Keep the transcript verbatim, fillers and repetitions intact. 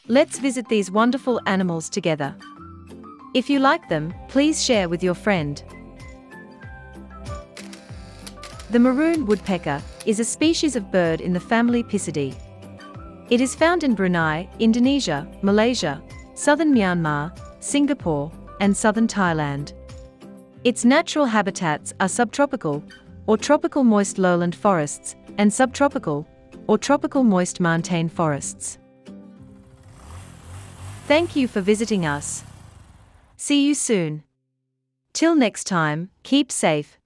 Let's visit these wonderful animals together. If you like them, please share with your friend. The Maroon Woodpecker is a species of bird in the family Picidae. It is found in Brunei, Indonesia, Malaysia, southern Myanmar, Singapore, and southern Thailand. Its natural habitats are subtropical, or tropical moist lowland forests, and subtropical, or tropical moist montane forests. Thank you for visiting us. See you soon. Till next time, keep safe,